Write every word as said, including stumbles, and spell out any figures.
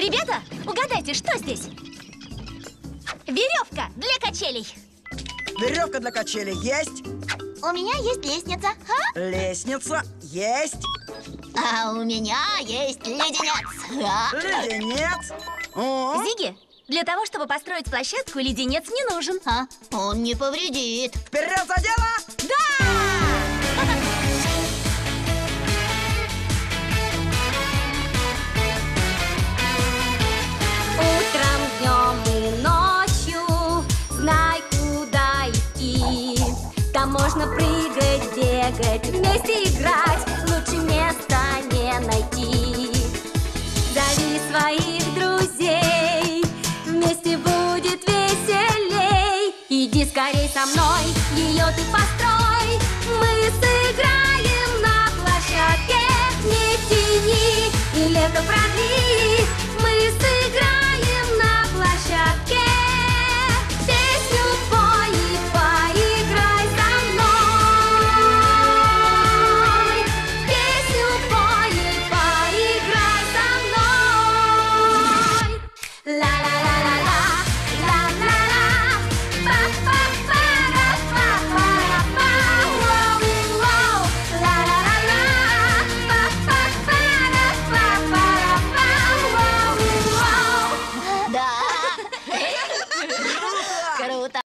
Ребята, угадайте, что здесь? Веревка для качелей. Веревка для качелей есть. У меня есть лестница. А? Лестница есть. А у меня есть леденец. А? Леденец. О, Зигги, для того, чтобы построить площадку, леденец не нужен. А? Он не повредит. вперед за дело! Да! Утром, днем и ночью знай, куда идти. Там можно прыгать, бегать, вместе играть. Лучше места не найти. Зови своих друзей, вместе будет веселей. Иди скорей со мной, ее ты построй. Мы сыграем на площадке. Не тяни и лето продли.